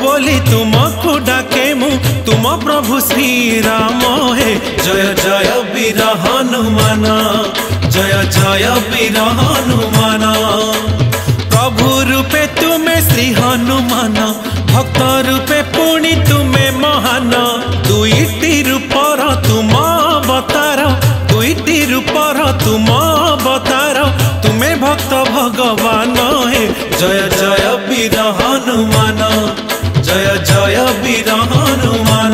बोली तुमको डाके मु तुम प्रभु श्री राम हे। जय जय वीर हनुमान, जय जय वीर हनुमान। प्रभु रूपे तुम्हें श्री हनुमान, भक्त रूपे पुणी तुम्हें महान। दुईटी रूपर तुम अवतार, दुईटी रूपर तुम अवतार, तुम्हें भक्त भगवान हे। जय जय वीर हनुमान, जय जय वीर हनुमान।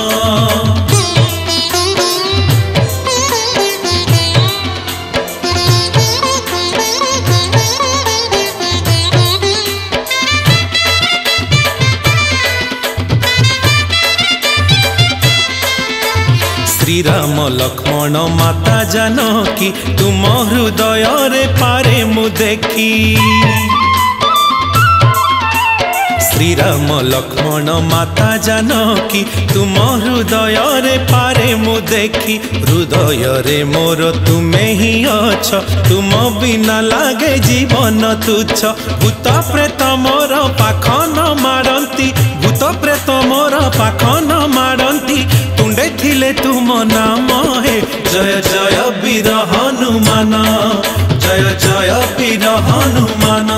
श्री राम लक्ष्मण माता जानकी तुम हृदय रे पारे मु देखी। श्री राम लक्ष्मण माता जानकी तुम हृदय रे पारे मु देखी। हृदय रे मोर तुमे ही अछ, तुम बिना लागे जीवन तुच्छ। भूत प्रेत मोर पाख न मारंती, भूत प्रेत मोर पाख न मारंती, तुंडे थिले तुम नाम हे। जय जय वीर हनुमान, जय जय वीर हनुमान।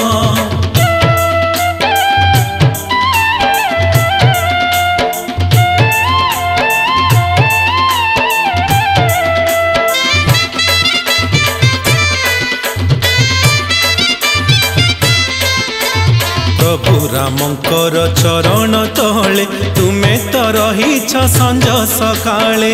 प्रभु रामंकर चरण तले तुमे तो रहीछ संज सकाळे।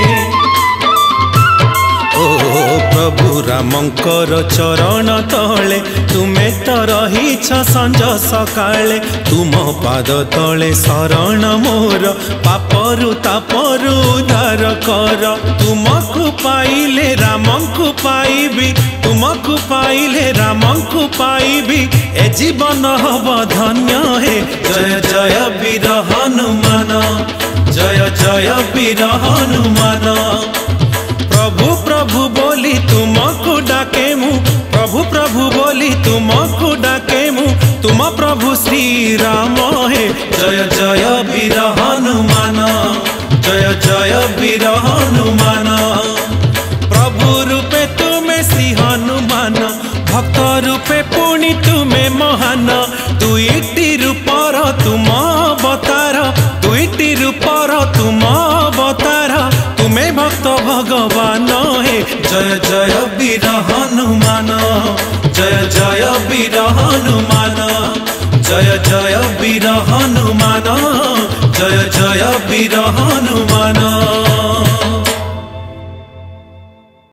ओ प्रभु रामंकर चरण तले तुमे तो रहीछ संज सकाळे। तुम पाद तले शरण मोर, पापरु तापरु उद्धार कर। तुमको पाइले रामंकु पाइबी, तुमको पाइले रामंकु पाइबी, ए जीवन हब धन्य हे। जय जय वीर हनुमान, जय जय वीर हनुमान। प्रभु प्रभु बोली तुमको डाके मु, प्रभु प्रभु बोली तुमको डाके मु, तुम प्रभु श्री राम हे। जय जय वीर हनुमान, जय जय वीर हनुमान। प्रभु रूपे तुम्हें श्री हनुमान, भक्त रूपे पुणी तुम्हें महान। दुईटी रूपर तुम अवतार, दुईटी रूपर तुम अवतार, तुम्हें भक्त भगवान हे। जय जय वीर हनुमान, जय जय वीर हनुमान, जय जय वीर हनुमान, जय जय वीर हनुमान।